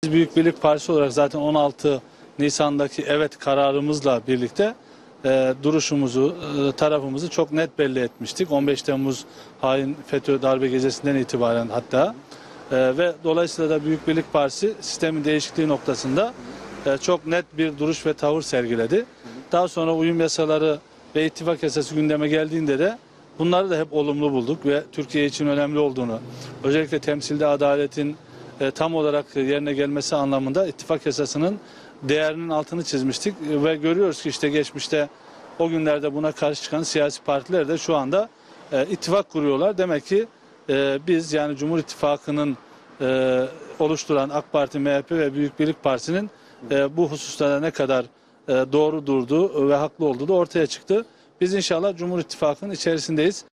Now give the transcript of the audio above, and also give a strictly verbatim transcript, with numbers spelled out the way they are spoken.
Büyük Birlik Partisi olarak zaten on altı Nisan'daki evet kararımızla birlikte e, duruşumuzu, e, tarafımızı çok net belli etmiştik. on beş Temmuz hain FETÖ darbe gecesinden itibaren hatta. E, ve dolayısıyla da Büyük Birlik Partisi sistemin değişikliği noktasında e, çok net bir duruş ve tavır sergiledi. Daha sonra uyum yasaları ve ittifak yasası gündeme geldiğinde de bunları da hep olumlu bulduk ve Türkiye için önemli olduğunu, özellikle temsilde adaletin e, tam olarak yerine gelmesi anlamında ittifak yasasının değerinin altını çizmiştik ve görüyoruz ki işte geçmişte o günlerde buna karşı çıkan siyasi partiler de şu anda e, ittifak kuruyorlar. Demek ki e, biz yani Cumhur İttifakı'nın e, oluşturan AK Parti, M H P ve Büyük Birlik Partisi'nin e, bu hususlarda ne kadar e, doğru durduğu ve haklı olduğu da ortaya çıktı. Biz inşallah Cumhur İttifakı'nın içerisindeyiz.